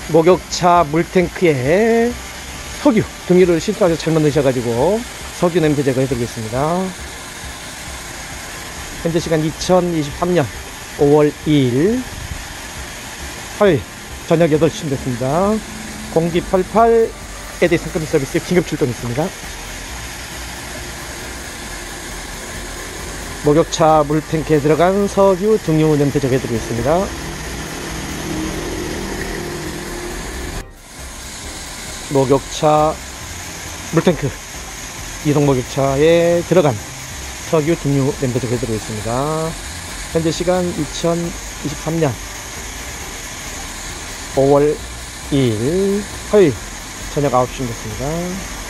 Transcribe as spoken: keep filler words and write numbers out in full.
목욕차 물탱크에 석유 등유를 실수하셔서 잘못 넣으셔가지고 석유 냄새 제거해드리겠습니다. 현재 시간 이천이십삼년 오월 이일 화요일 저녁 여덟 시쯤 됐습니다. 공디팔팔 에디 상권 서비스 긴급 출동했습니다. 목욕차 물탱크에 들어간 석유 등유 냄새 제거해드리겠습니다. 목욕차 물탱크 이동 목욕차에 들어간 석유 등유 냄새 제거해드리고 있습니다. 현재 시간 이천이십삼년 오월 이일 화요일 저녁 아홉 시쯤 됐습니다.